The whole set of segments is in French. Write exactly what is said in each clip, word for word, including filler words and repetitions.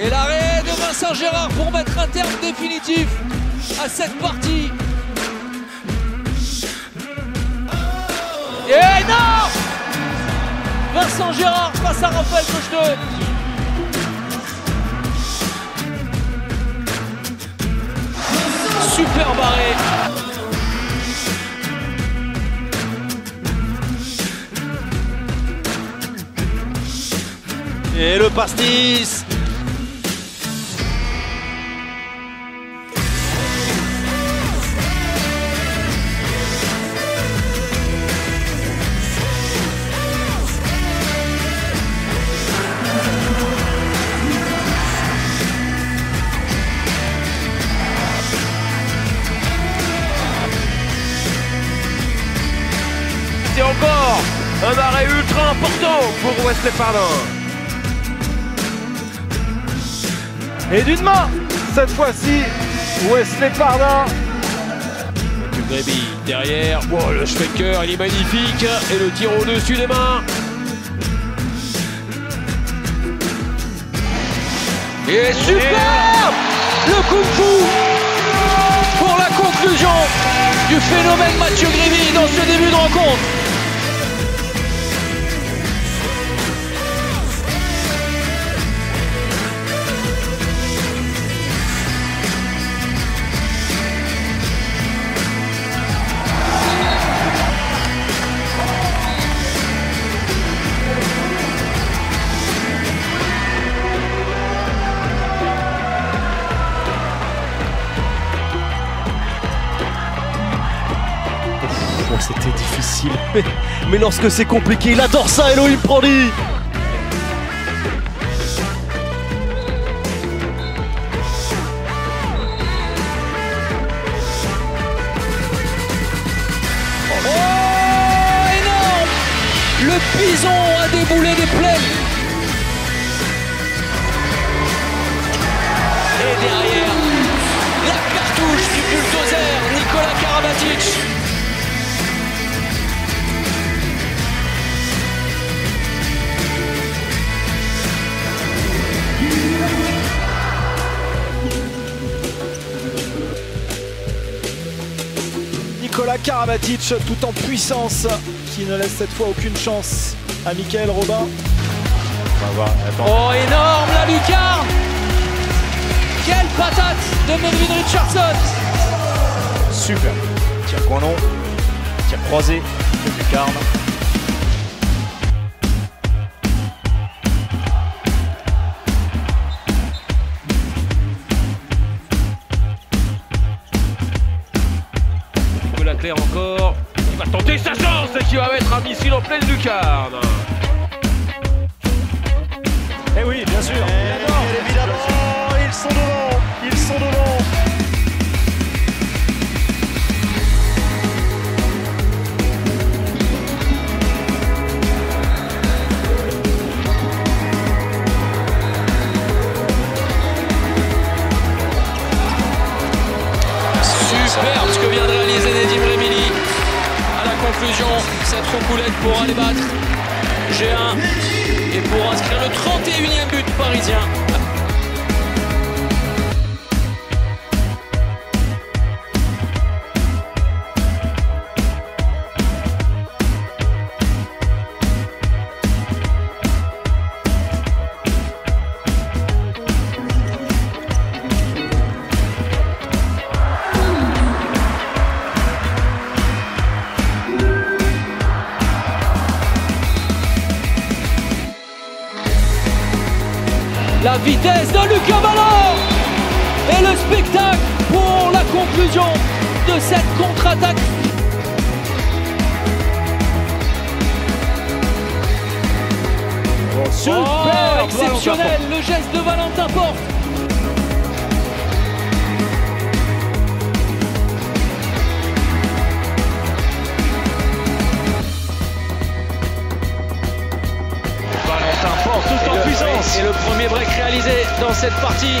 Et l'arrêt de Vincent Gérard pour mettre un terme définitif à cette partie. Et non! Vincent Gérard face à Raphaël Cocheteux. Super barré. Et le pastis. C'est encore un arrêt ultra important pour Wesley Pardin. Et d'une main, cette fois-ci, Wesley Pardin. Gréby derrière, wow, le Schwenker, il est magnifique, et le tir au-dessus des mains. Et super! Le coup de fou pour la conclusion du phénomène Mathieu Gréby dans ce début de rencontre. C'était difficile, mais, mais lorsque c'est compliqué, il adore ça, Elohim Prandi. Oh, énorme! Le bison a déboulé des plaines. Et derrière, la cartouche du bulldozer Nikola Karabatic. Nikola Karabatic tout en puissance qui ne laisse cette fois aucune chance à Michael Robin. On va voir, attends. Oh, énorme la lucarne! Quelle patate de Melvin Richardson! Super. Tir coin long, tir croisé, tir lucarne. Claire encore, il va tenter sa chance et qui va mettre un missile en pleine lucarne. Eh oui, bien sûr. Et évidemment, ils sont devant, ils sont devant. Superbe ce que vient de réaliser Nedim Remili. À la conclusion, cette roucoulette pour aller battre G un et pour inscrire le trente et unième but parisien. La vitesse de Lucas Ballon et le spectacle pour la conclusion de cette contre-attaque. Oh, super, oh, exceptionnel, le geste de Valentin Porte. Valentin Porte tout en puissance. Et le premier break réalisé dans cette partie.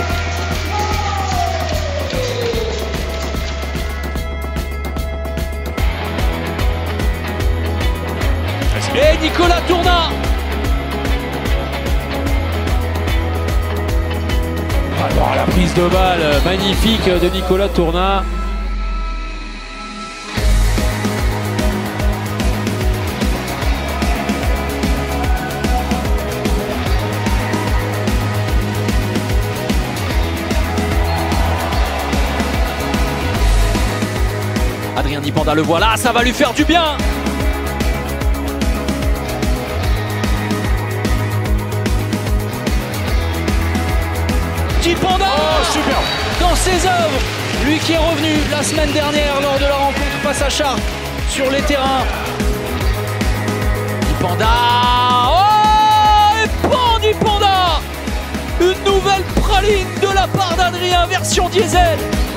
Et Nicolas Tournat. prise de balle magnifique de Nicolas Tournat. Adrien Dipanda le voilà, ça va lui faire du bien. Dipanda Oh, super. dans ses œuvres, lui qui est revenu la semaine dernière lors de la rencontre face à Chartres sur les terrains. Dipanda, oh, et pan Dipanda, une nouvelle praline de la part d'Adrien version diesel.